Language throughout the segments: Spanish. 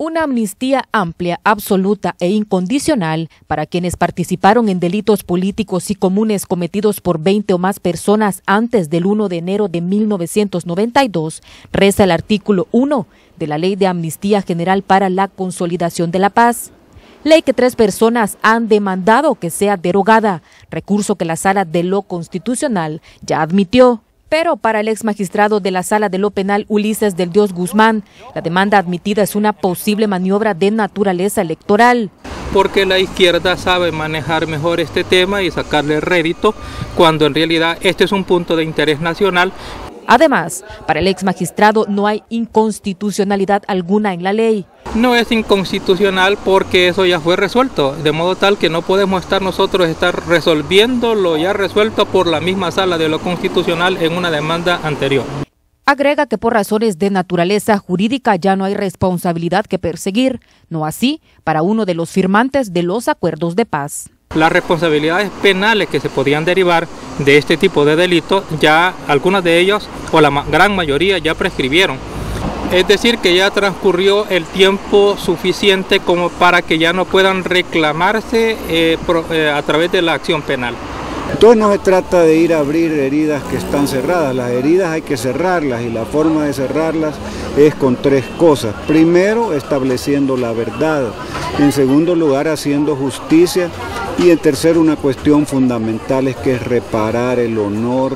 Una amnistía amplia, absoluta e incondicional para quienes participaron en delitos políticos y comunes cometidos por 20 o más personas antes del 1 de enero de 1992, reza el artículo 1 de la Ley de Amnistía General para la Consolidación de la Paz. Ley que 3 personas han demandado que sea derogada, recurso que la Sala de lo Constitucional ya admitió. Pero para el ex magistrado de la Sala de lo Penal, Ulises del Dios Guzmán, la demanda admitida es una posible maniobra de naturaleza electoral. Porque la izquierda sabe manejar mejor este tema y sacarle rédito, cuando en realidad este es un punto de interés nacional. Además, para el ex magistrado no hay inconstitucionalidad alguna en la ley. No es inconstitucional porque eso ya fue resuelto, de modo tal que no podemos estar resolviendo lo ya resuelto por la misma Sala de lo Constitucional en una demanda anterior. Agrega que por razones de naturaleza jurídica ya no hay responsabilidad que perseguir, no así para uno de los firmantes de los acuerdos de paz. Las responsabilidades penales que se podían derivar de este tipo de delitos, ya algunas de ellas o la gran mayoría ya prescribieron. Es decir, que ya transcurrió el tiempo suficiente como para que ya no puedan reclamarse a través de la acción penal. Entonces no se trata de ir a abrir heridas que están cerradas, las heridas hay que cerrarlas y la forma de cerrarlas es con 3 cosas. Primero, estableciendo la verdad, en segundo lugar, haciendo justicia y en tercero, una cuestión fundamental es que es reparar el honor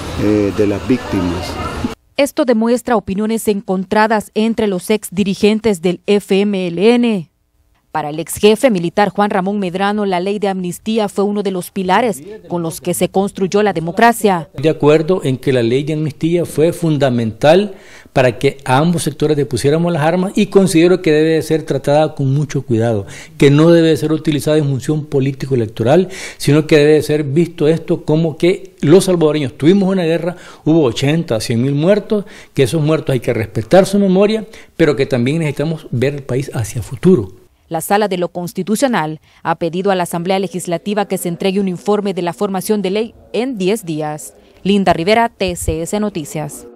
de las víctimas. Esto demuestra opiniones encontradas entre los ex dirigentes del FMLN. Para el ex jefe militar Juan Ramón Medrano, la ley de amnistía fue uno de los pilares con los que se construyó la democracia. De acuerdo en que la ley de amnistía fue fundamental para que a ambos sectores depusiéramos las armas y considero que debe ser tratada con mucho cuidado, que no debe ser utilizada en función político-electoral, sino que debe ser visto esto como que los salvadoreños tuvimos una guerra, hubo 80, 100 mil muertos, que esos muertos hay que respetar su memoria, pero que también necesitamos ver el país hacia futuro. La Sala de lo Constitucional ha pedido a la Asamblea Legislativa que se entregue un informe de la formación de ley en 10 días. Linda Rivera, TCS Noticias.